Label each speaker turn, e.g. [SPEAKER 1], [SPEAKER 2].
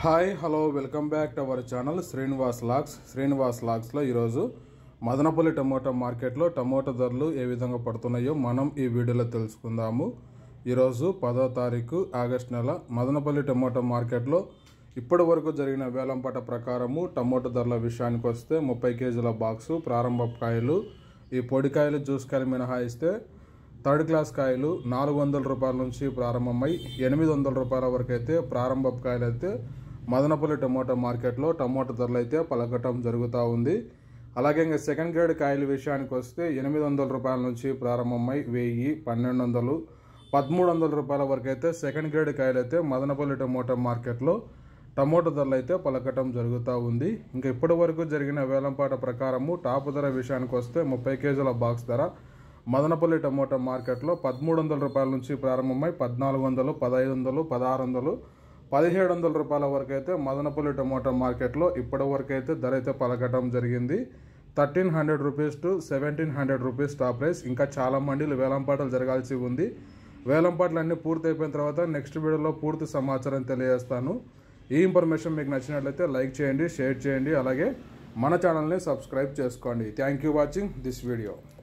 [SPEAKER 1] Hi hello welcome back to our channel Srinivas లాగ్స్లో ఈరోజు Madanapalle tomato మార్కెట్లో టమోటా ధరలు ఏ విధంగా పడుతున్నాయో మనం ఈ వీడియోలో తెలుసుకుందాము. ఈరోజు 10వ తారీఖు ఆగస్టు నెల మదనపల్లి టమోటా మార్కెట్లో ఇప్పటి వరకు జరిగిన వేలంపాట ప్రకారము టమోటా ధరల విషయానికి వస్తే 30 కేజీల బాక్సు ప్రారంభ కాయలు, ఈ పొడికాయలు జ్యూస్ కాయలు మినహాయిస్తే థర్డ్ క్లాస్ కాయలు 400 రూపాయల నుంచి ప్రారంభమై 800 రూపాయల వరకు అయితే ప్రారంభ కాయలు అయితే మదనపల్లి టమోటా మార్కెట్లో టమోటా ధరలు అయితే పలకటం జరుగుతూ ఉంది. అలాగే ఇంకా సెకండ్ గ్రేడ్ కాయల విషయానికి వస్తే 800 రూపాయల నుంచి ప్రారంభమై 1000, 1200, 1300 రూపాయల వరకు అయితే సెకండ్ గ్రేడ్ కాయలు అయితే మదనపల్లి టమోటా మార్కెట్లో టమోటా ధరలు అయితే పలకటం జరుగుతూ ఉంది. ఇంకా ఇప్పటి వరకు జరిగిన వేలంపాట ప్రకారము టాప్ ధర విషయానికి వస్తే 30 కేజీల బాక్స్ ధర మదనపల్లి టమోటా మార్కెట్లో 1300 రూపాయల నుంచి ప్రారంభమై 1400, 1500, 1600, 1700 రూపాయల వరకు అయితే మదనపల్లి టమోటా మార్కెట్లో ఇప్పటి వరకు అయితే ధర అయితే పలకటం జరిగింది. 1300 rupees to 1700 rupees top price. ఇంకా చాలా మండీలు వేలంపాటలు జరగాల్సి ఉంది. వేలంపాటలు అన్నీ పూర్తి అయిపోయిన తర్వాత నెక్స్ట్ వీడియోలో పూర్తి సమాచారం తెలియజేస్తాను. ఈ ఇన్ఫర్మేషన్ మీకు నచ్చినట్లయితే లైక్ చేయండి, షేర్ చేయండి, అలాగే మన ఛానల్ని సబ్స్క్రైబ్ చేసుకోండి. Thank you watching this video.